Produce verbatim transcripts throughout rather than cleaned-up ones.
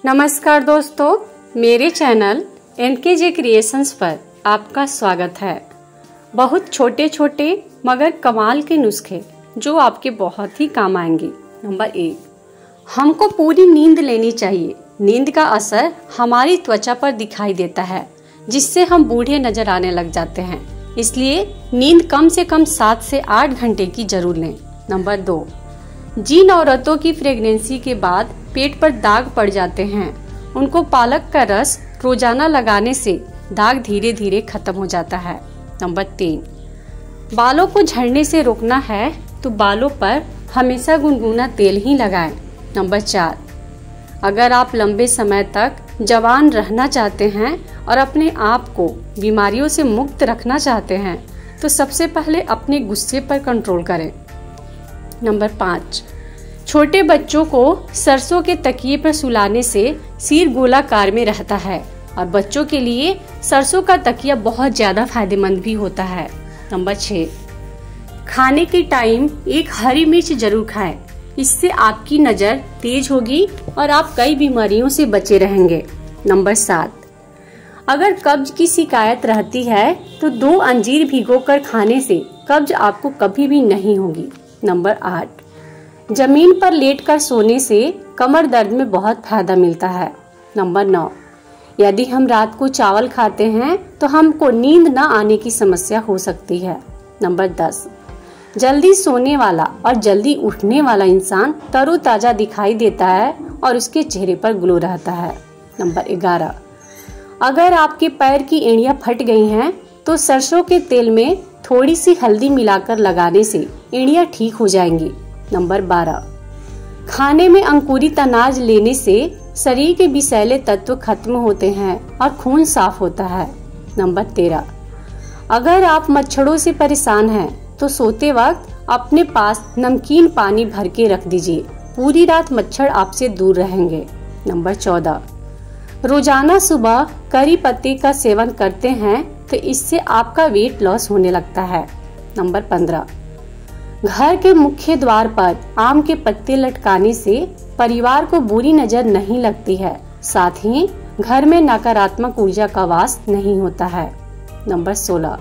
नमस्कार दोस्तों, मेरे चैनल एन के जे क्रिएशंस पर आपका स्वागत है। बहुत छोटे छोटे मगर कमाल के नुस्खे जो आपके बहुत ही काम आएंगे। नंबर एक, हमको पूरी नींद लेनी चाहिए। नींद का असर हमारी त्वचा पर दिखाई देता है, जिससे हम बूढ़े नजर आने लग जाते हैं। इसलिए नींद कम से कम सात से आठ घंटे की जरूर लें। नंबर दो, जिन औरतों की प्रेगनेंसी के बाद पेट पर दाग पड़ जाते हैं, उनको पालक का रस रोजाना लगाने से दाग धीरे धीरे खत्म हो जाता है। नंबर तीन, बालों को झड़ने से रोकना है तो बालों पर हमेशा गुनगुना तेल ही लगाएं। नंबर चार, अगर आप लंबे समय तक जवान रहना चाहते हैं और अपने आप को बीमारियों से मुक्त रखना चाहते हैं तो सबसे पहले अपने गुस्से पर कंट्रोल करें। नंबर पाँच, छोटे बच्चों को सरसों के तकिए पर सुलाने से सिर गोलाकार में रहता है और बच्चों के लिए सरसों का तकिया बहुत ज्यादा फायदेमंद भी होता है। नंबर छः, खाने के टाइम एक हरी मिर्च जरूर खाएं। इससे आपकी नज़र तेज होगी और आप कई बीमारियों से बचे रहेंगे। नंबर सात, अगर कब्ज की शिकायत रहती है तो दो अंजीर भिगोकर खाने से कब्ज आपको कभी भी नहीं होगी। नंबर आठ, जमीन पर लेटकर सोने से कमर दर्द में बहुत फायदा मिलता है। नंबर नौ, यदि हम रात को चावल खाते हैं तो हमको नींद न आने की समस्या हो सकती है। नंबर दस, जल्दी सोने वाला और जल्दी उठने वाला इंसान तरोताजा दिखाई देता है और उसके चेहरे पर ग्लो रहता है। नंबर ग्यारह, अगर आपके पैर की एड़ियां फट गई हैं तो सरसों के तेल में थोड़ी सी हल्दी मिलाकर लगाने से एड़ियां ठीक हो जाएंगी। नंबर बारह, खाने में अंकुरित अनाज लेने से शरीर के विषैले तत्व खत्म होते हैं और खून साफ होता है। नंबर तेरह, अगर आप मच्छरों से परेशान हैं तो सोते वक्त अपने पास नमकीन पानी भर के रख दीजिए। पूरी रात मच्छर आपसे दूर रहेंगे। नंबर चौदह, रोजाना सुबह करी पत्ते का सेवन करते हैं तो इससे आपका वेट लॉस होने लगता है। नंबर पंद्रह, घर के मुख्य द्वार पर आम के पत्ते लटकाने से परिवार को बुरी नजर नहीं लगती है, साथ ही घर में नकारात्मक ऊर्जा का वास नहीं होता है। नंबर सोलह,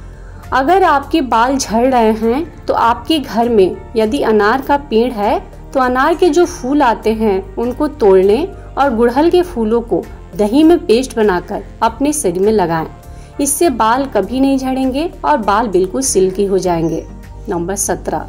अगर आपके बाल झड़ रहे हैं तो आपके घर में यदि अनार का पेड़ है तो अनार के जो फूल आते हैं उनको तोड़ लें और गुड़हल के फूलों को दही में पेस्ट बनाकर अपने सिर में लगाएं। इससे बाल कभी नहीं झड़ेंगे और बाल बिल्कुल सिल्की हो जाएंगे। नंबर सत्रह,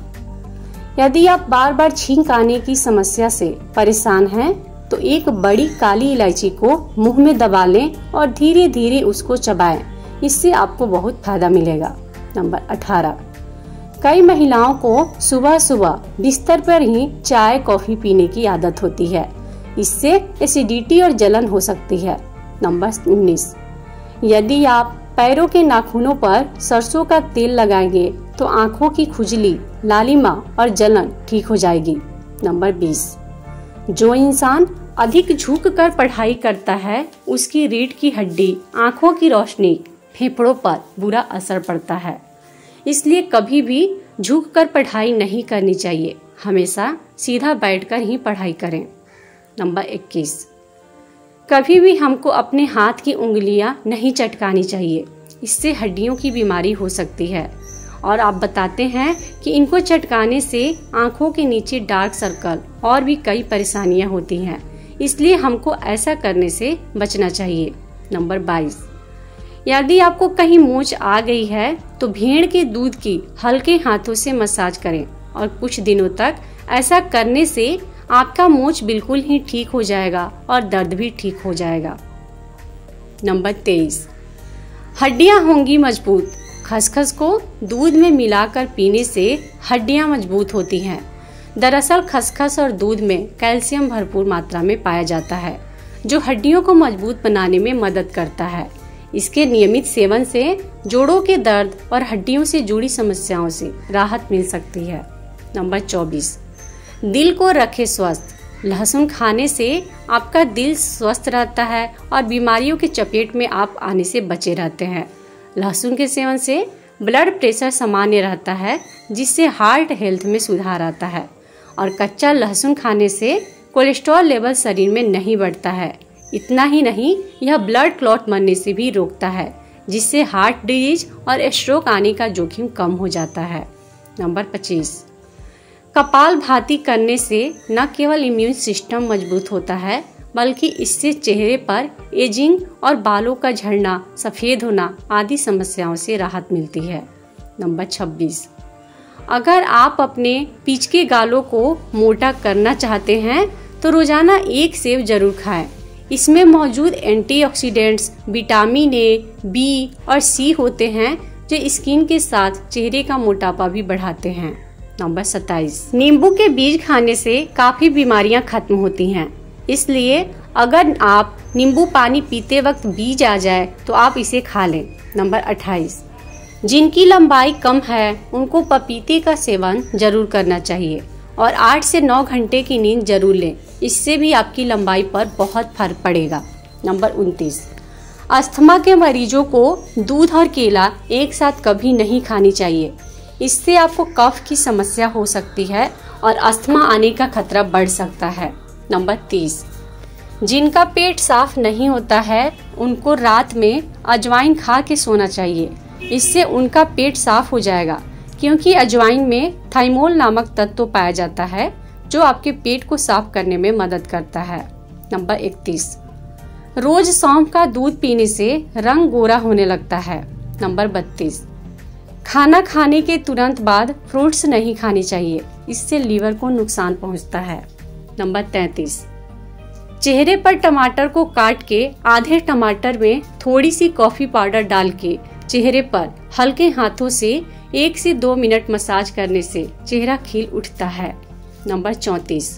यदि आप बार बार छींक आने की समस्या से परेशान हैं तो एक बड़ी काली इलायची को मुंह में दबा लें और धीरे धीरे उसको चबाएं। इससे आपको बहुत फायदा मिलेगा। नंबर अठारह, कई महिलाओं को सुबह सुबह बिस्तर पर ही चाय कॉफी पीने की आदत होती है। इससे एसिडिटी और जलन हो सकती है। नंबर उन्नीस, यदि आप पैरों के नाखूनों पर सरसों का तेल लगाएंगे तो आंखों की खुजली, लालिमा और जलन ठीक हो जाएगी। नंबर बीस, जो इंसान अधिक झुक कर पढ़ाई करता है उसकी रीढ़ की हड्डी, आंखों की रोशनी, फेफड़ों पर बुरा असर पड़ता है। इसलिए कभी भी झुक कर पढ़ाई नहीं करनी चाहिए, हमेशा सीधा बैठकर ही पढ़ाई करें। नंबर इक्कीस, कभी भी हमको अपने हाथ की उंगलियां नहीं चटकानी चाहिए, इससे हड्डियों की बीमारी हो सकती है। और आप बताते हैं कि इनको चटकाने से आंखों के नीचे डार्क सर्कल और भी कई परेशानियां होती हैं, इसलिए हमको ऐसा करने से बचना चाहिए। नंबर बाईस, यदि आपको कहीं मोच आ गई है तो भेड़ के दूध की हल्के हाथों से मसाज करें और कुछ दिनों तक ऐसा करने से आपका मोच बिल्कुल ही ठीक हो जाएगा और दर्द भी ठीक हो जाएगा। नंबर तेईस, हड्डियां होंगी मजबूत। खसखस को दूध में मिलाकर पीने से हड्डियां मजबूत होती हैं। दरअसल खसखस और दूध में कैल्शियम भरपूर मात्रा में पाया जाता है, जो हड्डियों को मजबूत बनाने में मदद करता है। इसके नियमित सेवन से जोड़ों के दर्द और हड्डियों से जुड़ी समस्याओं से राहत मिल सकती है। नंबर चौबीस, दिल को रखे स्वस्थ। लहसुन खाने से आपका दिल स्वस्थ रहता है और बीमारियों के चपेट में आप आने से बचे रहते हैं। लहसुन के सेवन से ब्लड प्रेशर सामान्य रहता है, जिससे हार्ट हेल्थ में सुधार आता है। और कच्चा लहसुन खाने से कोलेस्ट्रॉल लेवल शरीर में नहीं बढ़ता है। इतना ही नहीं, यह ब्लड क्लॉट बनने से भी रोकता है, जिससे हार्ट डिजीज और स्ट्रोक आने का जोखिम कम हो जाता है। नंबर पच्चीस, कपालभाति करने से न केवल इम्यून सिस्टम मजबूत होता है, बल्कि इससे चेहरे पर एजिंग और बालों का झड़ना, सफेद होना आदि समस्याओं से राहत मिलती है। नंबर छब्बीस, अगर आप अपने पीच के गालों को मोटा करना चाहते हैं तो रोजाना एक सेब जरूर खाएं। इसमें मौजूद एंटीऑक्सीडेंट्स विटामिन ए, बी और सी होते हैं जो स्किन के साथ चेहरे का मोटापा भी बढ़ाते हैं। नंबर सत्ताईस, नींबू के बीज खाने से काफी बीमारियां खत्म होती हैं। इसलिए अगर आप नींबू पानी पीते वक्त बीज आ जाए तो आप इसे खा लें। नंबर अट्ठाईस, जिनकी लंबाई कम है उनको पपीते का सेवन जरूर करना चाहिए और आठ से नौ घंटे की नींद जरूर लें। इससे भी आपकी लंबाई पर बहुत फर्क पड़ेगा। नंबर उनतीस, अस्थमा के मरीजों को दूध और केला एक साथ कभी नहीं खानी चाहिए। इससे आपको कफ की समस्या हो सकती है और अस्थमा आने का खतरा बढ़ सकता है। नंबर तीस, जिनका पेट साफ नहीं होता है उनको रात में अजवाइन खा के सोना चाहिए। इससे उनका पेट साफ हो जाएगा, क्योंकि अजवाइन में थाइमोल नामक तत्व पाया जाता है जो आपके पेट को साफ करने में मदद करता है। नंबर इकतीस, रोज सौंफ का दूध पीने से रंग गोरा होने लगता है। नंबर बत्तीस, खाना खाने के तुरंत बाद फ्रूट्स नहीं खानी चाहिए, इससे लीवर को नुकसान पहुंचता है। नंबर तैंतीस, चेहरे पर टमाटर को काट के आधे टमाटर में थोड़ी सी कॉफी पाउडर डाल के चेहरे पर हल्के हाथों से एक से दो मिनट मसाज करने से चेहरा खिल उठता है। नंबर चौंतीस,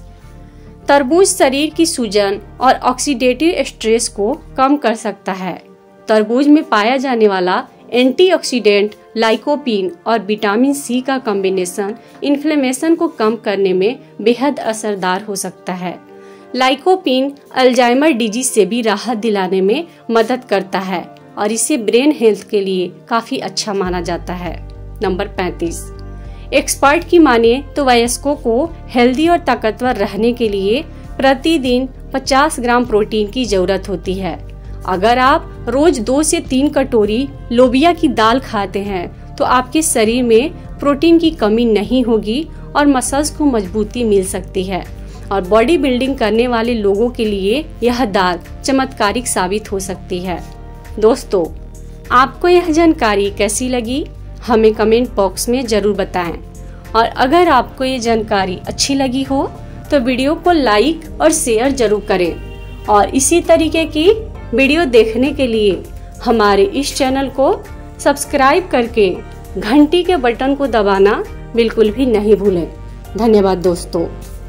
तरबूज शरीर की सूजन और ऑक्सीडेटिव स्ट्रेस को कम कर सकता है। तरबूज में पाया जाने वाला एंटीऑक्सीडेंट लाइकोपीन और विटामिन सी का कॉम्बिनेशन इन्फ्लेमेशन को कम करने में बेहद असरदार हो सकता है। लाइकोपीन अल्जाइमर डिजीज से भी राहत दिलाने में मदद करता है और इसे ब्रेन हेल्थ के लिए काफी अच्छा माना जाता है। नंबर पैंतीस, एक्सपर्ट की माने तो वयस्कों को हेल्दी और ताकतवर रहने के लिए प्रतिदिन पचास ग्राम प्रोटीन की जरूरत होती है। अगर आप रोज दो से तीन कटोरी लोबिया की दाल खाते हैं तो आपके शरीर में प्रोटीन की कमी नहीं होगी और मसल्स को मजबूती मिल सकती है और बॉडी बिल्डिंग करने वाले लोगों के लिए यह दाल चमत्कारिक साबित हो सकती है। दोस्तों, आपको यह जानकारी कैसी लगी हमें कमेंट बॉक्स में जरूर बताएं और अगर आपको ये जानकारी अच्छी लगी हो तो वीडियो को लाइक और शेयर जरूर करें और इसी तरीके की वीडियो देखने के लिए हमारे इस चैनल को सब्सक्राइब करके घंटी के बटन को दबाना बिल्कुल भी नहीं भूलें। धन्यवाद दोस्तों।